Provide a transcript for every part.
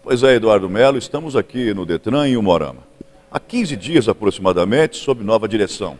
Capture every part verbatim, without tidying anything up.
Pois é, Eduardo Melo, estamos aqui no Detran em Umuarama. Há quinze dias aproximadamente, sob nova direção.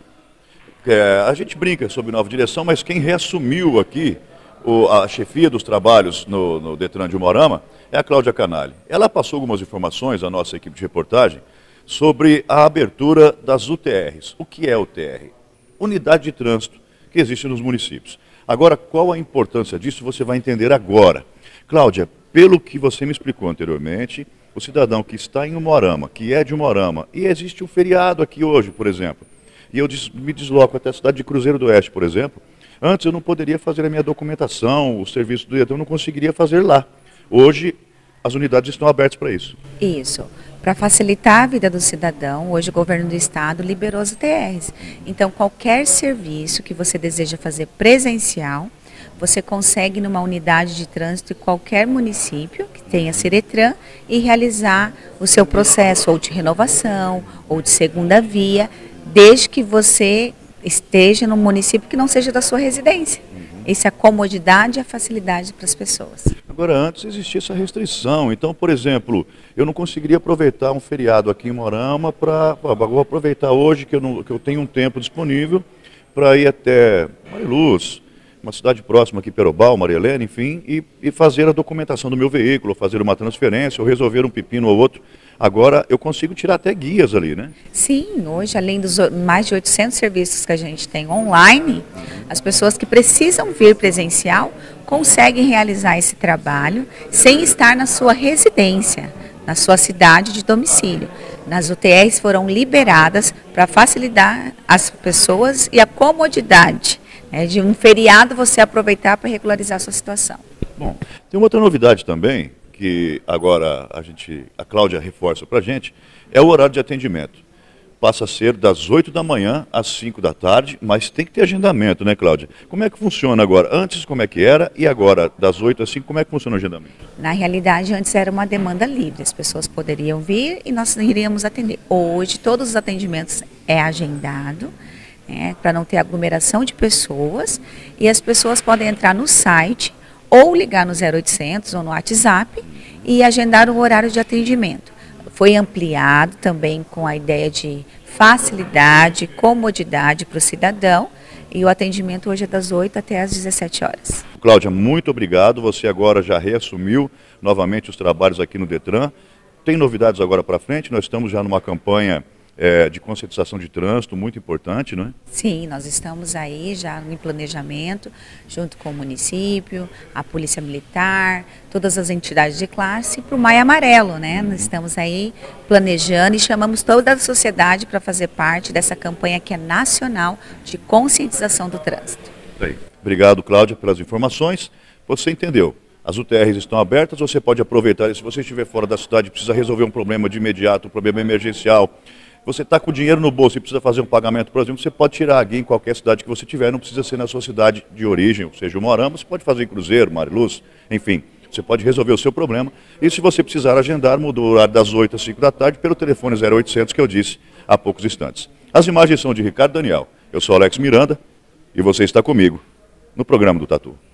É, a gente brinca sobre nova direção, mas quem reassumiu aqui o, a chefia dos trabalhos no, no Detran de Umuarama é a Cláudia Canali. Ela passou algumas informações à nossa equipe de reportagem sobre a abertura das U T Rs. O que é U T R? Unidade de trânsito que existe nos municípios. Agora, qual a importância disso, você vai entender agora. Cláudia, pelo que você me explicou anteriormente, o cidadão que está em Umuarama, que é de Umuarama, e existe um feriado aqui hoje, por exemplo, e eu me desloco até a cidade de Cruzeiro do Oeste, por exemplo, antes eu não poderia fazer a minha documentação, o serviço do Detran eu não conseguiria fazer lá. Hoje, as unidades estão abertas para isso. Isso. Para facilitar a vida do cidadão, hoje o governo do estado liberou as U T Rs. Então, qualquer serviço que você deseja fazer presencial, você consegue numa unidade de trânsito em qualquer município que tenha Ciretran e realizar o seu processo ou de renovação ou de segunda via, desde que você esteja num município que não seja da sua residência. Essa é a comodidade e a facilidade para as pessoas. Agora, antes existia essa restrição. Então, por exemplo, eu não conseguiria aproveitar um feriado aqui em Umuarama para... Vou aproveitar hoje que eu, não, que eu tenho um tempo disponível para ir até Mariluz, uma cidade próxima aqui, Perobal, Maria Helena, enfim, e, e fazer a documentação do meu veículo, fazer uma transferência ou resolver um pepino ou outro. Agora eu consigo tirar até guias ali, né? Sim, hoje, além dos mais de oitocentos serviços que a gente tem online, as pessoas que precisam vir presencial conseguem realizar esse trabalho sem estar na sua residência, na sua cidade de domicílio. Nas U T Rs foram liberadas para facilitar as pessoas e a comodidade. É de um feriado você aproveitar para regularizar a sua situação. Bom, tem uma outra novidade também, que agora a, gente, a Cláudia reforça para a gente, é o horário de atendimento. Passa a ser das oito da manhã às cinco da tarde, mas tem que ter agendamento, né, Cláudia? Como é que funciona agora? Antes como é que era e agora das oito às cinco, como é que funciona o agendamento? Na realidade, antes era uma demanda livre, as pessoas poderiam vir e nós iríamos atender. Hoje, todos os atendimentos é agendado, É, para não ter aglomeração de pessoas, e as pessoas podem entrar no site ou ligar no zero oitocentos ou no WhatsApp e agendar o horário de atendimento. Foi ampliado também com a ideia de facilidade, comodidade para o cidadão, e o atendimento hoje é das oito até às dezessete horas. Cláudia, muito obrigado, você agora já reassumiu novamente os trabalhos aqui no Detran. Tem novidades agora para frente, nós estamos já numa campanha É, de conscientização de trânsito, muito importante, não é? Sim, nós estamos aí já em planejamento, junto com o município, a Polícia Militar, todas as entidades de classe, para o Maio Amarelo, né? Nós estamos aí planejando e chamamos toda a sociedade para fazer parte dessa campanha que é nacional de conscientização do trânsito. Aí. Obrigado, Cláudia, pelas informações. Você entendeu? As U T Rs estão abertas, você pode aproveitar. Se você estiver fora da cidade, precisa resolver um problema de imediato, um problema emergencial, você está com dinheiro no bolso e precisa fazer um pagamento, por exemplo, você pode tirar a guia em qualquer cidade que você tiver, não precisa ser na sua cidade de origem, ou seja, Umuarama, você pode fazer em Cruzeiro, Mariluz, enfim, você pode resolver o seu problema. E se você precisar agendar, mudou o horário das oito às cinco da tarde pelo telefone zero oitocentos que eu disse há poucos instantes. As imagens são de Ricardo Daniel, eu sou Alex Miranda e você está comigo no programa do Tatu.